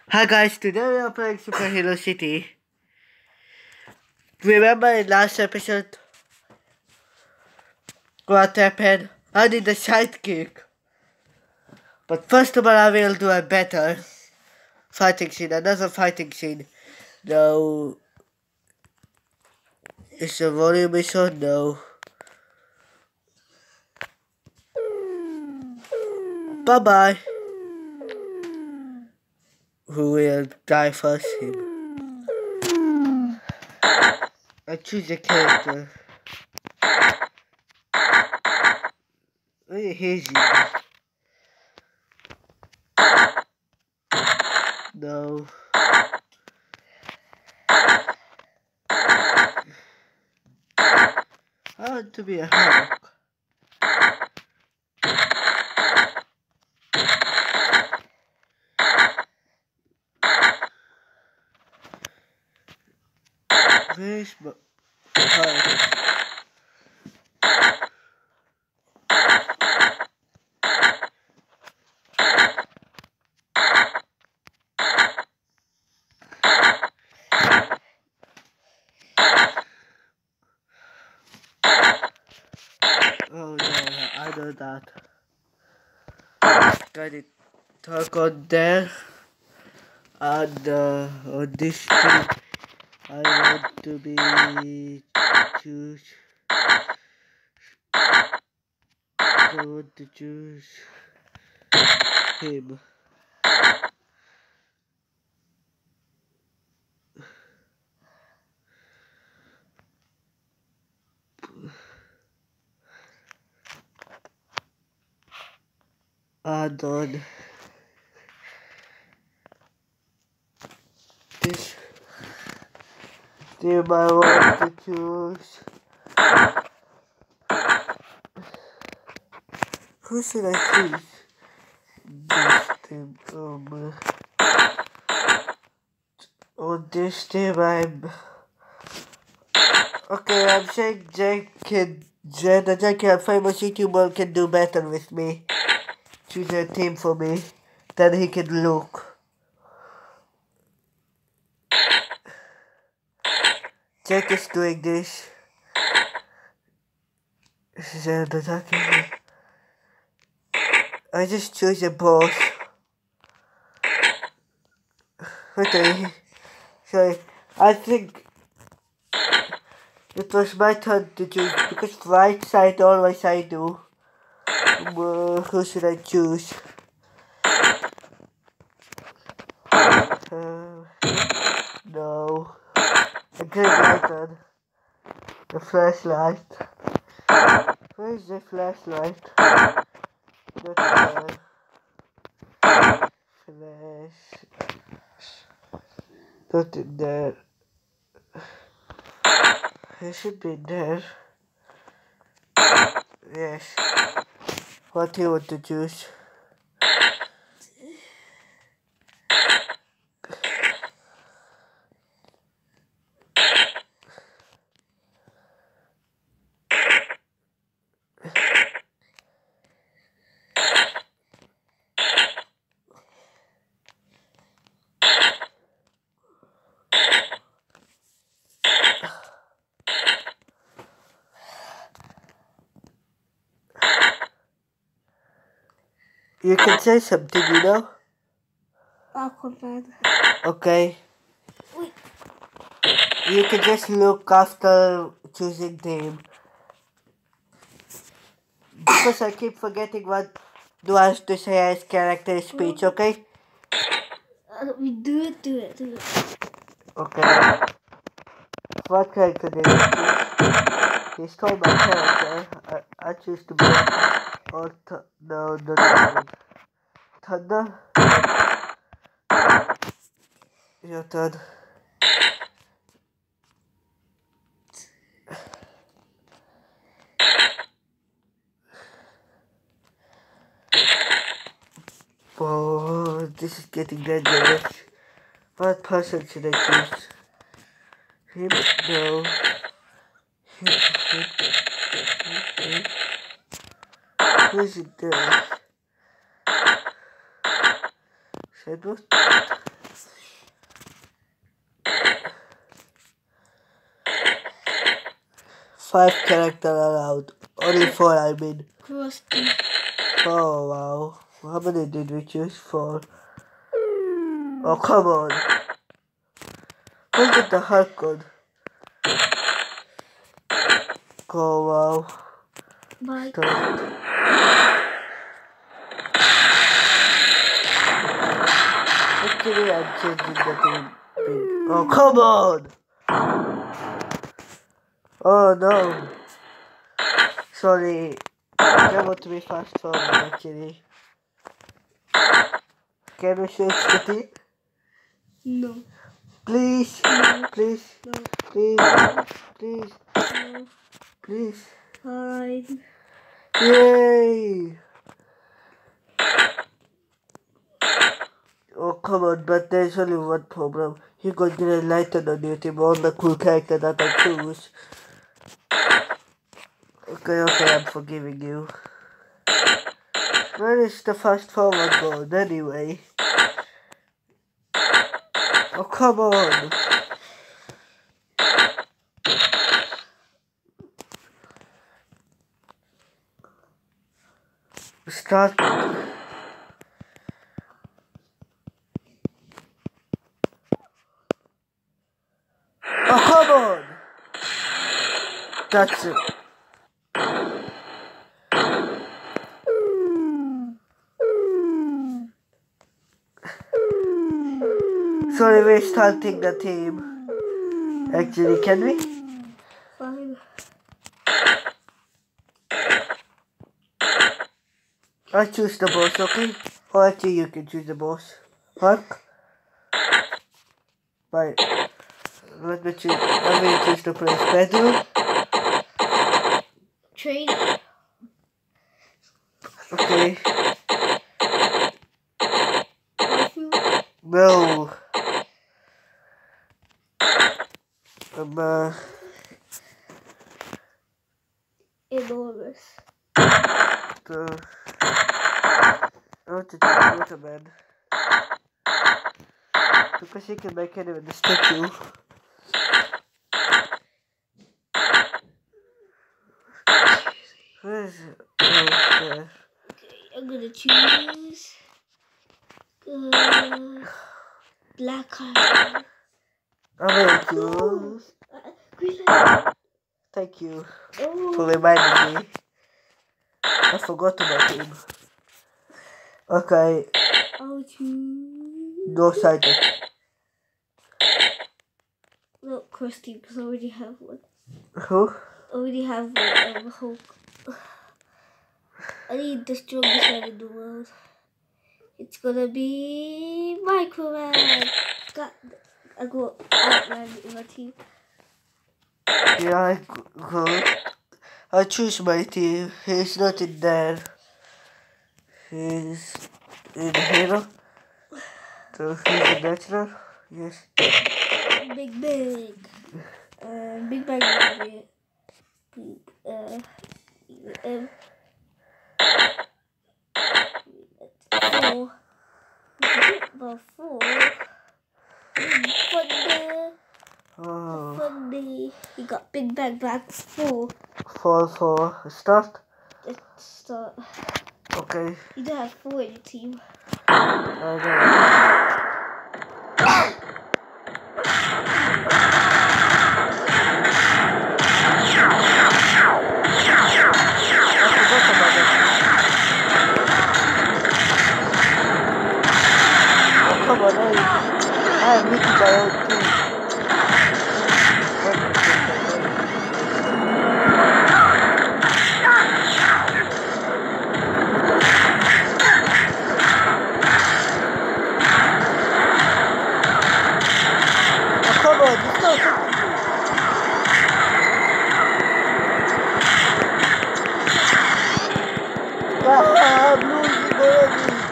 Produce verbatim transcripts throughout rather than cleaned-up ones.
Hi guys, today we are playing Super Hero City. Remember in last episode what happened? I did a sidekick. But first of all I will do a better fighting scene, another fighting scene. No. Is the volume mission? No. Bye bye. Who will die first? Him. I choose a character. Where is he? No. I want to be a Hulk. Where's my Hulk? Oh no, I know that. Got it. Talk on there. And uh, on this thing, I want to be choose. I want to choose him. And on this team, I want to choose. Who should I choose? This team. Um, on this team, I'm. Okay, I'm saying Jake can. Jen, a Jake, a famous YouTuber, can do better with me. Choose a team for me. Then he can look. Jack is doing this. Jen, a Jake. I just choose a boss. Okay. Sorry. I think it was my turn to choose because right side always I do. Uh, who should I choose? Uh, no. A green lantern. The flashlight. Where is the flashlight? Not there. Flash. Not in there. It should be there. Yes. What do you want to choose? You can say something, you know? Aquaman. Okay. You can just look after choosing name. Because I keep forgetting what do I have to say as character speech, okay? Uh, we do it, do it, do it. Okay. What character did you choose? He stole my character. I, I choose to be or th no, not that one. Thunder? Your turn. Oh, this is getting dangerous. What person should I choose? Him? No. Him, him, him, him. Who is it there? Shadow? five characters allowed. Only four, I mean. Krusty. Oh, wow. How many did we choose? Four. Oh, come on. Look at the Hulk code. Oh, wow. Mike. Stop. Actually, I'm changing the team. Oh, come on! Oh, no. Sorry. I want to be fast forward, actually. Can we switch the team? No. Please, No. please, No. please, please, No. please. Fine. Yay! Oh, come on, but there's only one problem. You got Green Lantern on your team, all the cool character that I choose. Okay, okay, I'm forgiving you. Where is the fast forward gone anyway? Oh, come on. Start. Oh, come on. That's it. Sorry, we're starting the team. Actually, can we? Fine. I choose the boss, okay? Or actually, you can choose the boss. Hulk? Right. Let me choose. I'm going to choose the place. Pedro? Trade. Okay. Matthew. No. Um, uh, Enormous. the, I want to choose Waterman. Because he can make any with the statue. Where is it? Oh, there. I'm gonna choose. Uh, Black Card. I'm gonna choose. Uh, Green Lantern. Thank you Oh. for reminding me. I forgot about him. Okay, I'll choose. no sighted. No, Krusty, because I already have one. Who? I already have one. Um, Hulk. I need the strongest one in the world. It's gonna be Microman. Got, I got Ant-Man in my team. Yeah, I go. I choose my team. He's not in there. He's in hero. So he's a natural. Yes. Big Big. Uh, Big Bang Theory. Big, uh, um, four. About four. Funny. Oh. Funny. You got Big Bang Black four. Four for start. Let's start. Okay. You don't have four in your team. I know. Come on, I, I am making my own team. Oh, come on, it's not Ah, I'm losing already.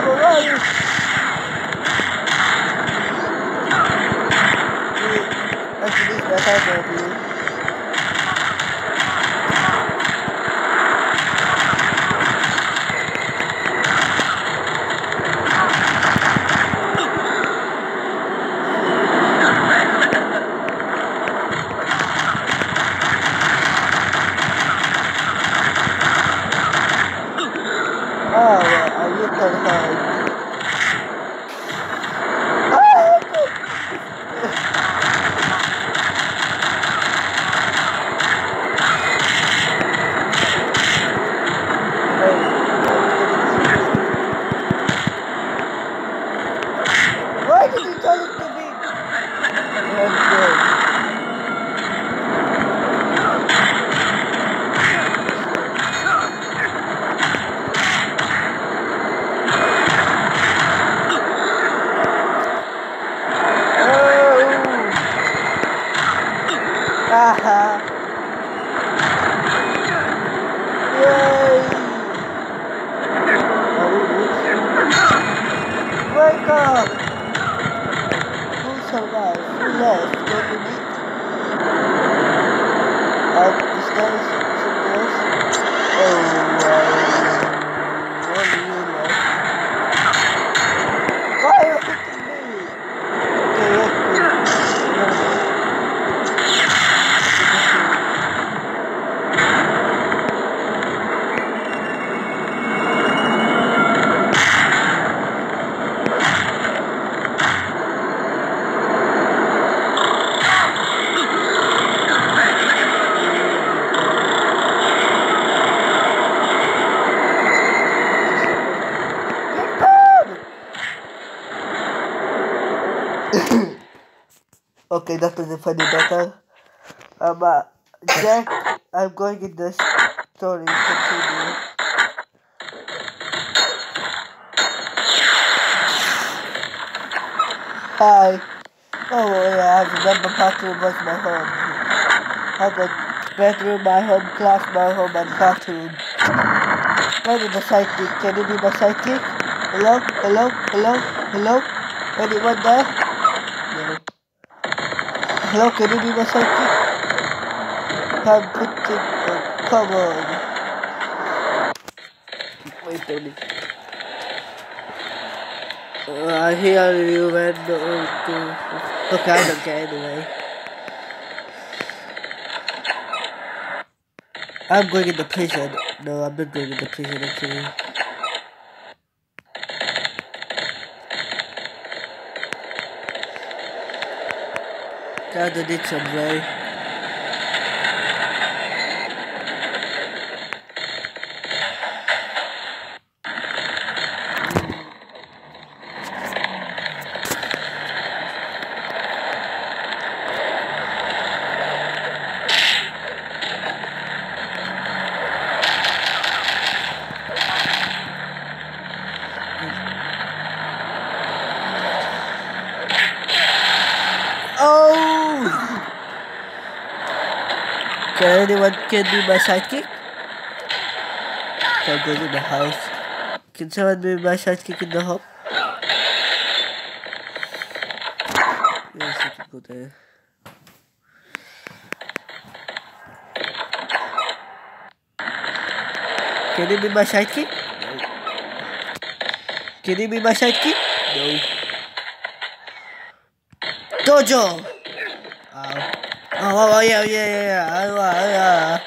Come on, Ryan. Actually, this better than you. Oh, well, a little hard. Why did you tell it to me? Okay. Haha. Yay! Wake up! Who survived? Who left? Don't you need? Uh, is there something else? Oh, um, only you left. Why are you hitting me? Okay, yeah, good. Okay, that was a funny battle. Um, uh, Jack, I'm going in the story. Continue. Hi. Oh, yeah, I remember bathroom was my home. I got bedroom, my home, class, my home, and bathroom. Where is the sidekick? Can you be my sidekick? Hello? Hello? Hello? Hello? Anyone there? No. Hello, can you be my sidekick? I'm putting... Oh, come on. Wait a minute. Uh, I hear you when... Uh, okay, I don't care anyway. I'm going in the prison. No, I'm not going in the prison actually. Gotta need some way. Oh! Can anyone can be my sidekick? Can I go to the house? Can someone be my sidekick in the home? Yes, I can go there. Can you be my sidekick? No. Can you be my sidekick? No. Dojo! Ow. Oh, oh, oh, yeah, yeah, yeah, yeah. Oh, oh, yeah.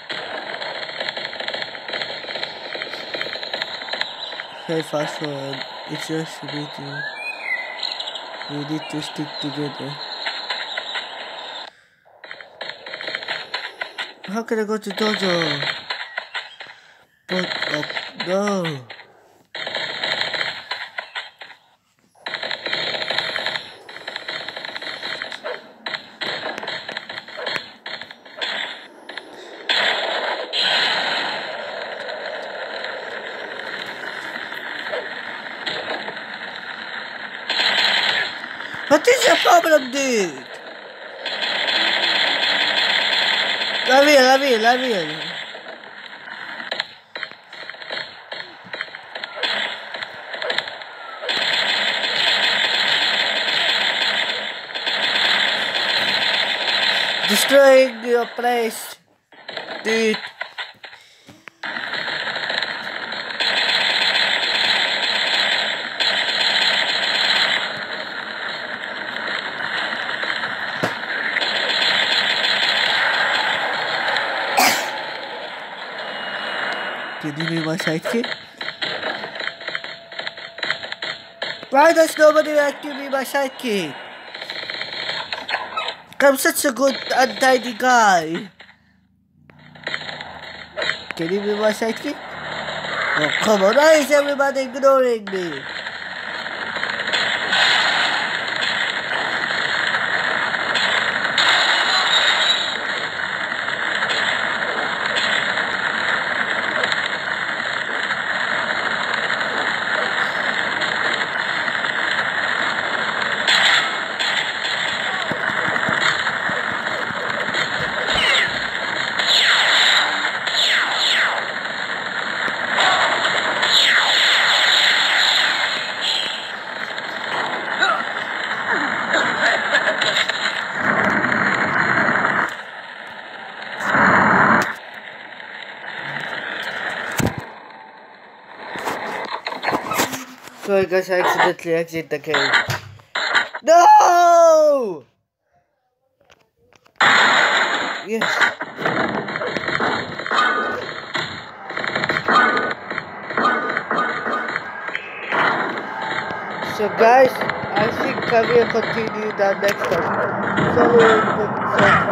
Hey, fast forward. It's just a meeting. We need to stick together. How can I go to Dojo? But, oh, no. What is your problem, dude? Lavia, Lavia, Lavia. destroying your place, dude. Can you be my sidekick? Why does nobody like to be my sidekick? I'm such a good untidy guy. Can you be my sidekick? Oh, come on, why is everybody ignoring me? Sorry guys, I accidentally exit the game. No! Yes. So guys, I think I will continue that next time. Sorry,